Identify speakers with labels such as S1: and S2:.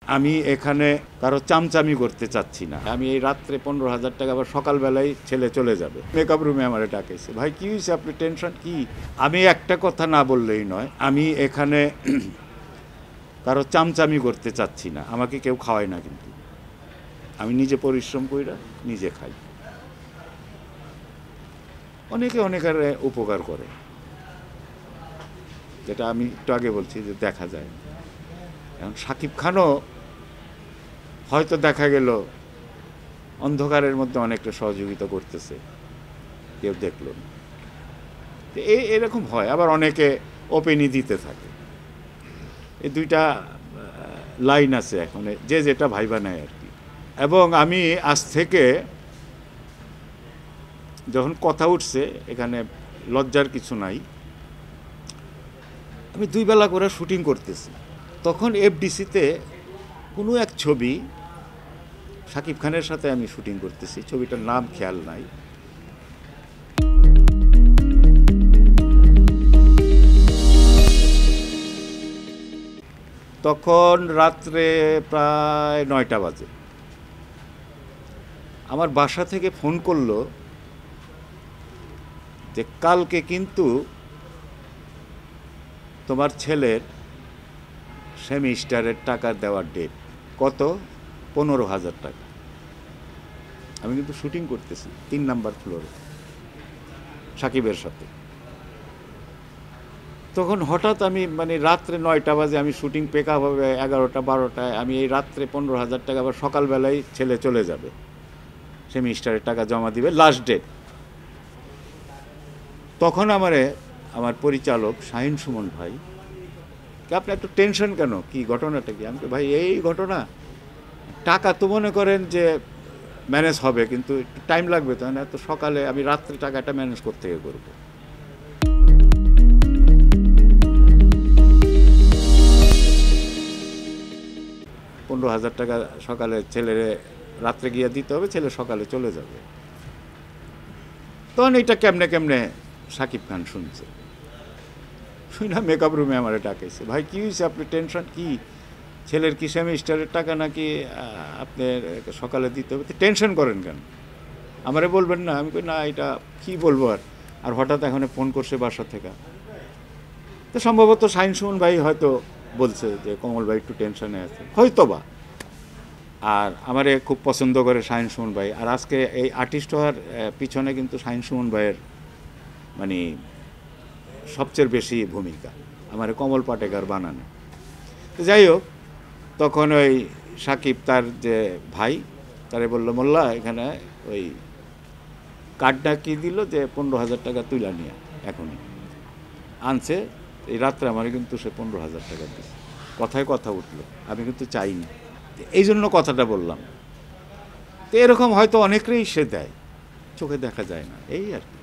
S1: আমি এখানে কারো চামচামি করতে চাচ্ছি না। আমি এই রাত্রে 15,000 টাকা আবার সকালবেলায় ছেলে চলে যাবে। মেকআপ রুমে আমার ডাকেছে, ভাই কি হয়েছে, আপনি টেনশন কি? আমি একটা কথা না বললেই নয়, আমি এখানে কারো চামচামি করতে চাচ্ছি না। আমাকে কেউ খাওয়ায় না, কিন্তু আমি নিজে পরিশ্রম কইরা নিজে খাই। অনেকে অনেকের উপকার করে, যেটা আমি একটু আগে বলছি যে দেখা যায়। এখন শাকিব খানও হয়তো দেখা গেল অন্ধকারের মধ্যে অনেকটা সহযোগিতা করতেছে, কেউ দেখল না। তো এরকম হয়। আবার অনেকে ওপেনই দিতে থাকে। এই দুইটা লাইন আছে এখন, যে যেটা ভাইবা নেয় আর কি। এবং আমি আজ থেকে যখন কথা উঠছে, এখানে লজ্জার কিছু নাই, আমি 2 বেলা করে শুটিং করতেছি। তখন এফডিসিতে কোনো এক ছবি শাকিব খানের সাথে আমি শুটিং করতেছি, ছবিটার নাম খেয়াল নাই। তখন রাত্রে প্রায় 9টা বাজে। আমার বাসা থেকে ফোন করলো যে কালকে কিন্তু তোমার ছেলের সেমিস্টারের টাকা দেওয়ার ডেট। কত? 15,000 টাকা। আমি কিন্তু শুটিং করতেছি 3 নাম্বার ফ্লোরে সাকিবের সাথে। তখন হঠাৎ আমি রাত্রে 9টা বাজে, আমি শুটিং পেক আপ হবে 11টা 12টায়। আমি এই রাত্রে 15,000 টাকা আবার সকালবেলায় ছেলে চলে যাবে, সেমিস্টারের টাকা জমা দিবে, লাস্ট ডেট। তখন আমার পরিচালক শাহিন সুমন ভাই, আপনি একটু টেনশন কেন, কি ঘটনাটা কি? আমি ভাই এই ঘটনা, টাকা তো মনে করেন যে ম্যানেজ হবে, কিন্তু একটু টাইম লাগবে, তো না? তো সকালে আমি রাত্রে টাকাটা ম্যানেজ করতে গিয়ে করবো। $15,000 টাকা সকালে ছেলের রাত্রে গিয়ে দিতে হবে, ছেলে সকালে চলে যাবে। তখন এইটা কেমনে কেমনে শাকিব খান শুনছে, শুনে মেকআপ রুমে আমার ডাকেছে, ভাই কি হয়েছে, আপনি টেনশন কি? ছেলের কি সেমিস্টারের টাকা নাকি আপনার সকালে দিতে হবে? টেনশন করেন কেন, আমারে বলবেন না? আমি কই না, এটা কি বলবো। আর হঠাৎ এখন ফোন করছে বাসা থেকে। তো সম্ভবত শাহিন সুমন ভাই হয়তো বলছে যে কমল ভাই একটু টেনশনে আছে, হয়তো বা। আর আমারে খুব পছন্দ করে শাহিন সুমন ভাই। আর আজকে এই আর্টিস্ট হওয়ার পিছনে কিন্তু শাহিন সুমন ভাইয়ের সবচেয়ে বেশি ভূমিকা। আমারে কমল পাটেকার বানানো। তো যাই হোক, তখন ওই সাকিব তার যে ভাই, তারে বললো, মোল্লা এখানে ওই কার্ডটা কি দিল যে 15,000 টাকা তুলে নিয়ে এখনই আনছে। এই রাত্রে আমার কিন্তু সে 15,000 টাকা দিচ্ছে। কথায় কথা উঠলো, আমি কিন্তু চাইনি, এই জন্য কথাটা বললাম। তো এরকম হয়তো অনেকেই সে দেয়, চোখে দেখা যায় না, এই আর কি।